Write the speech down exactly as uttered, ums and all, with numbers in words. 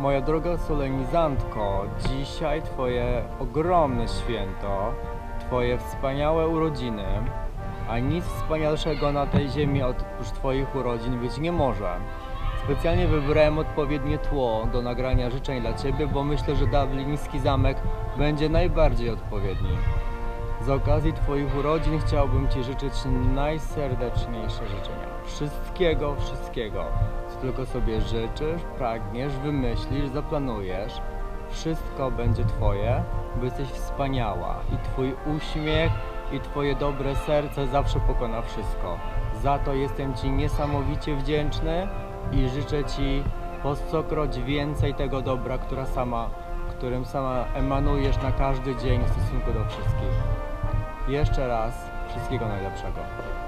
Moja droga solenizantko, dzisiaj Twoje ogromne święto, Twoje wspaniałe urodziny, a nic wspanialszego na tej ziemi oprócz Twoich urodzin być nie może. Specjalnie wybrałem odpowiednie tło do nagrania życzeń dla Ciebie, bo myślę, że Dubliński Zamek będzie najbardziej odpowiedni. Z okazji Twoich urodzin chciałbym Ci życzyć najserdeczniejsze życzenia. Wszystkiego, wszystkiego, co tylko sobie życzysz, pragniesz, wymyślisz, zaplanujesz. Wszystko będzie Twoje, bo jesteś wspaniała i Twój uśmiech i Twoje dobre serce zawsze pokona wszystko. Za to jestem Ci niesamowicie wdzięczny i życzę Ci po stokroć więcej tego dobra, która sama, którym sama emanujesz na każdy dzień w stosunku do wszystkich. Jeszcze raz wszystkiego najlepszego.